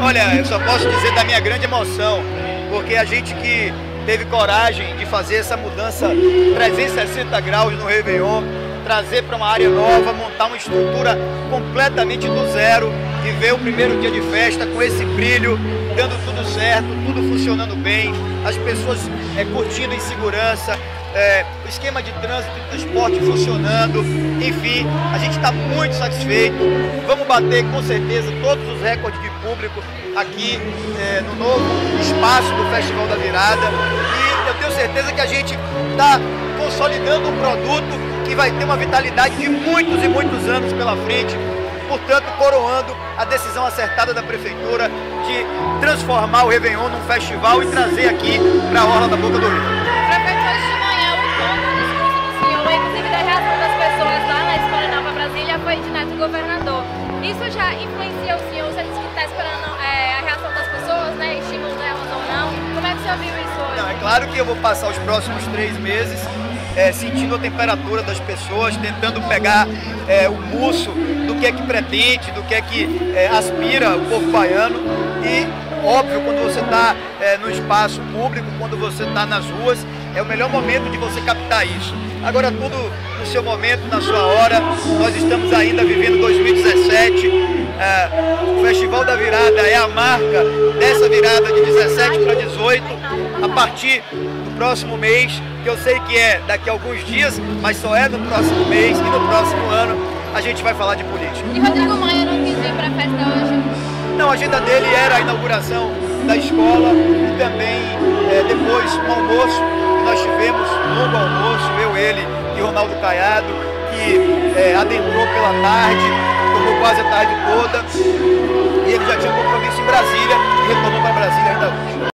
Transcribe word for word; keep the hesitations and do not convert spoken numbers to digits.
Olha, eu só posso dizer da minha grande emoção, porque a gente que teve coragem de fazer essa mudança trezentos e sessenta graus no Réveillon, trazer para uma área nova, montar uma estrutura completamente do zero e ver o primeiro dia de festa com esse brilho, dando tudo certo, tudo funcionando bem, as pessoas é, curtindo em segurança, é, o esquema de trânsito e transporte funcionando, enfim, a gente está muito satisfeito. Vamos bater com certeza todos os recordes de público aqui é, no novo espaço do Festival da Virada, e eu tenho certeza que a gente está consolidando um produto que vai ter uma vitalidade de muitos e muitos anos pela frente, portanto coroando a decisão acertada da Prefeitura de transformar o Réveillon num festival e trazer aqui para a Orla da Boca do Rio. Prefeito, hoje de manhã o tom do discurso do senhor, inclusive da reação das pessoas lá na Escola Nova Brasília, foi de Neto Governador. Isso já influencia o senhor? Você disse que está esperando é, a reação das pessoas, né, estímulo delas ou não? Como é que o senhor viu isso hoje? Não, é claro que eu vou passar os próximos três meses É, sentindo a temperatura das pessoas, tentando pegar é, o pulso do que é que pretende, do que é que é, aspira o povo baiano. E, óbvio, quando você está é, no espaço público, quando você está nas ruas, é o melhor momento de você captar isso. Agora, tudo no seu momento, na sua hora. Nós estamos ainda vivendo dois mil e dezessete. É, o Festival da Virada é a marca dessa virada de dezessete para dezoito, a partir do próximo mês, que eu sei que é daqui a alguns dias, mas só é no próximo mês, e no próximo ano a gente vai falar de política. E Rodrigo Maia não quis vir para a festa hoje? Não, a agenda dele era a inauguração da escola e também é, depois um almoço que nós tivemos, um longo almoço, eu, ele e Ronaldo Caiado, que é, adentrou pela tarde, tomou quase a tarde toda.